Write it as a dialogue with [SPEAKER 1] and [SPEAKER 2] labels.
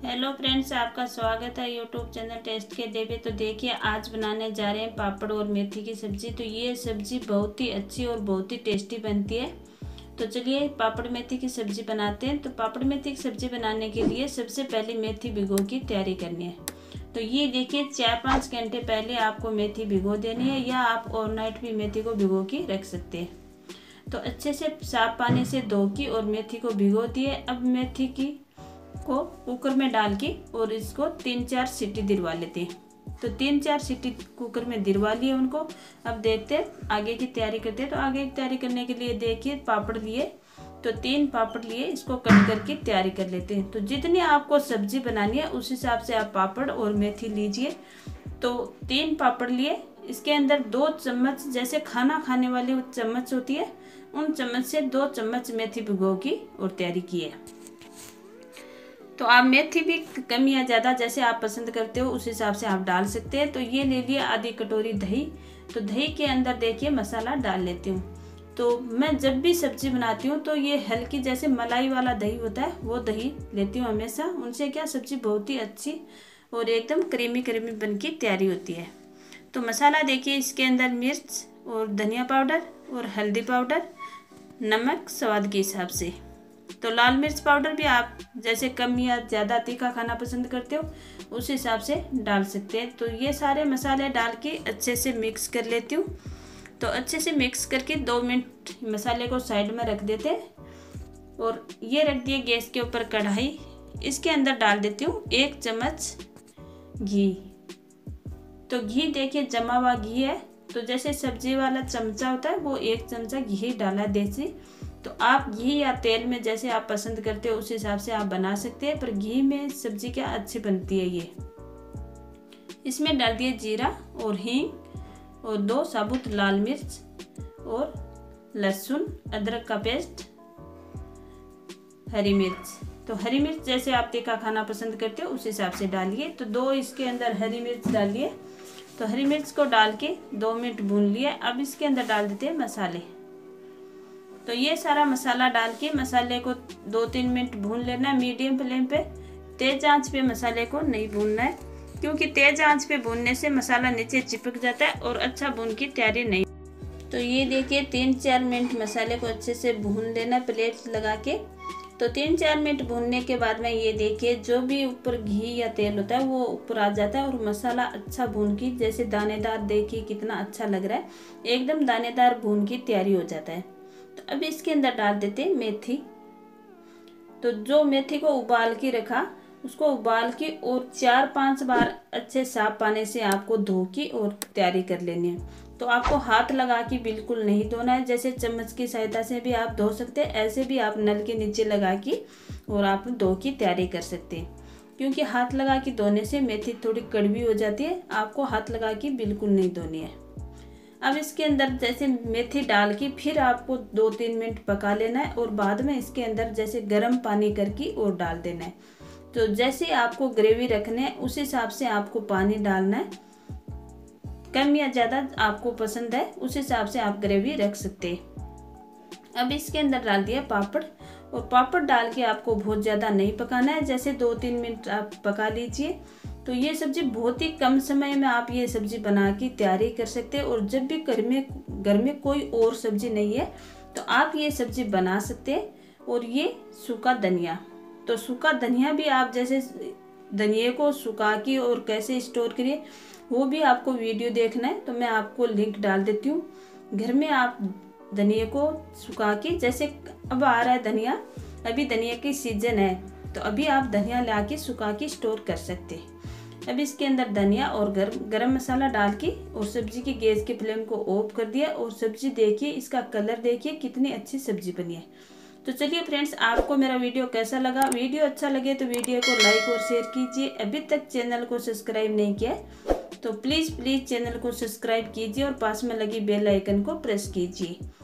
[SPEAKER 1] Hello friends, आपका स्वागत है यूट्यूब चैनल टेस्ट के डे पे। तो देखिए, आज बनाने जा रहे हैं पापड़ और मेथी की सब्जी। तो ये सब्जी बहुत ही अच्छी और बहुत ही टेस्टी बनती है। तो चलिए पापड़ मेथी की सब्जी बनाते हैं। तो पापड़ मेथी की सब्जी बनाने के लिए सबसे पहले मेथी भिगो की तैयारी करनी है। तो ये देखिए, 4-5 घंटे पहले आपको मेथी भिगो देनी है, या आप ओवरनाइट भी मेथी को भिगो की रख सकते हैं। तो अच्छे से साफ पानी से धो की और मेथी को भिगो दिए। अब मेथी को कुकर में डाल के और इसको 3-4 सीटी दिलवा लेते हैं। तो 3-4 सीटी कुकर में दिलवा लिए उनको। अब देखते हैं आगे की तैयारी करते हैं। तो आगे की तैयारी करने के लिए देखिए, पापड़ लिए तो 3 पापड़ लिए, इसको कट करके तैयारी कर लेते हैं। तो जितनी आपको सब्जी बनानी है उस हिसाब से आप पापड़ और मेथी लीजिए। तो 3 पापड़ लिए, इसके अंदर 2 चम्मच, जैसे खाना खाने वाली चम्मच होती है उन चम्मच से 2 चम्मच मेथी भिगो की और तैयारी की है। तो आप मेथी भी कम या ज़्यादा जैसे आप पसंद करते हो उस हिसाब से आप डाल सकते हैं। तो ये ले लिया आधी कटोरी दही। तो दही के अंदर देखिए मसाला डाल लेती हूँ। तो मैं जब भी सब्जी बनाती हूँ तो ये हल्की, जैसे मलाई वाला दही होता है वो दही लेती हूँ हमेशा। उनसे क्या सब्जी बहुत ही अच्छी और एकदम क्रीमी क्रीमी बन की तैयारी होती है। तो मसाला देखिए, इसके अंदर मिर्च और धनिया पाउडर और हल्दी पाउडर, नमक स्वाद के हिसाब से। तो लाल मिर्च पाउडर भी आप जैसे कम या ज़्यादा तीखा खाना पसंद करते हो उस हिसाब से डाल सकते हैं। तो ये सारे मसाले डाल के अच्छे से मिक्स कर लेती हूँ। तो अच्छे से मिक्स करके 2 मिनट मसाले को साइड में रख देते हैं। और ये रख दिए गैस के ऊपर कढ़ाई। इसके अंदर डाल देती हूँ 1 चम्मच घी। तो घी देखिए जमा हुआ घी है। तो जैसे सब्जी वाला चमचा होता है वो 1 चमचा घी डाला देसी। तो आप घी या तेल में जैसे आप पसंद करते हो उस हिसाब से आप बना सकते हैं, पर घी में सब्जी क्या अच्छी बनती है ये। इसमें डाल दिए जीरा और हींग और 2 साबुत लाल मिर्च और लहसुन अदरक का पेस्ट, हरी मिर्च। तो हरी मिर्च जैसे आप तीखा खाना पसंद करते हो उस हिसाब से डालिए। तो 2 इसके अंदर हरी मिर्च डालिए। तो हरी मिर्च को डाल के 2 मिनट भून लिए। अब इसके अंदर डाल देते हैं मसाले। तो ये सारा मसाला डाल के मसाले को 2-3 मिनट भून लेना है मीडियम फ्लेम पे। तेज आंच पे मसाले को नहीं भूनना है, क्योंकि तेज आंच पे भूनने से मसाला नीचे चिपक जाता है और अच्छा भून की तैयारी नहीं। तो ये देखिए 3-4 मिनट मसाले को अच्छे से भून लेना प्लेट लगा के। तो 3-4 मिनट भूनने के बाद में ये देखिए, जो भी ऊपर घी या तेल होता है वो ऊपर आ जाता है और मसाला अच्छा भून की, जैसे दानेदार, देखिए कितना अच्छा लग रहा है, एकदम दानेदार भून की तैयारी हो जाता है। तो अब इसके अंदर डाल देते हैं मेथी। तो जो मेथी को उबाल के रखा उसको उबाल के और 4-5 बार अच्छे साफ पानी से आपको धो की और तैयारी कर लेनी है। तो आपको हाथ लगा के बिल्कुल नहीं धोना है, जैसे चम्मच की सहायता से भी आप धो सकते हैं, ऐसे भी आप नल के नीचे लगा के और आप धो की तैयारी कर सकते हैं। क्योंकि हाथ लगा के धोने से मेथी थोड़ी कड़वी हो जाती है, आपको हाथ लगा के बिल्कुल नहीं धोनी है। अब इसके अंदर जैसे मेथी डाल के फिर आपको 2-3 मिनट पका लेना है और बाद में इसके अंदर जैसे गर्म पानी करके और डाल देना है। तो जैसे आपको ग्रेवी रखना है उस हिसाब से आपको पानी डालना है, कम या ज़्यादा आपको पसंद है उस हिसाब से आप ग्रेवी रख सकते हैं। अब इसके अंदर डाल दिया पापड़, और पापड़ डाल के आपको बहुत ज़्यादा नहीं पकाना है, जैसे 2-3 मिनट आप पका लीजिए। तो ये सब्जी बहुत ही कम समय में आप ये सब्जी बना के तैयारी कर सकते हैं। और जब भी घर में कोई और सब्जी नहीं है तो आप ये सब्जी बना सकते हैं। और ये सूखा धनिया, तो सूखा धनिया भी आप जैसे धनिया को सुखा के और कैसे स्टोर करिए वो भी आपको वीडियो देखना है तो मैं आपको लिंक डाल देती हूँ। घर में आप धनिया को सुखा के, जैसे अब आ रहा है धनिया, अभी धनिया की सीजन है तो अभी आप धनिया ला के सुखा के स्टोर कर सकते हैं। अब इसके अंदर धनिया और गरम मसाला डाल के और सब्जी की गैस के फ्लेम को ऑफ कर दिया। और सब्जी देखिए, इसका कलर देखिए कितनी अच्छी सब्जी बनी है। तो चलिए फ्रेंड्स, आपको मेरा वीडियो कैसा लगा? वीडियो अच्छा लगे तो वीडियो को लाइक और शेयर कीजिए। अभी तक चैनल को सब्सक्राइब नहीं किया तो प्लीज़ चैनल को सब्सक्राइब कीजिए और पास में लगी बेल आइकन को प्रेस कीजिए।